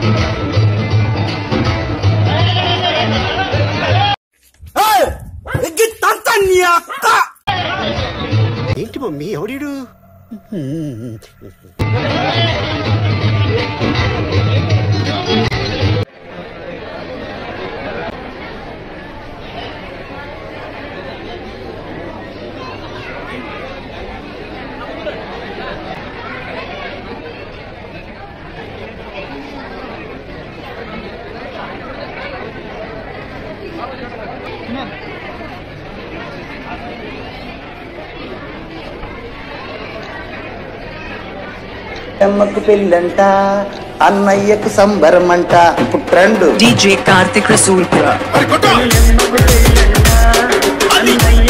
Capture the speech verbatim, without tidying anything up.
ఏంటి మమ్మీ ఎవడు? అమ్మకు పెళ్ళంట, అన్నయ్యకు సంబరమంట. ఇప్పుడు ట్రెండ్ డీజే కార్తిక్ రసూల్పురా.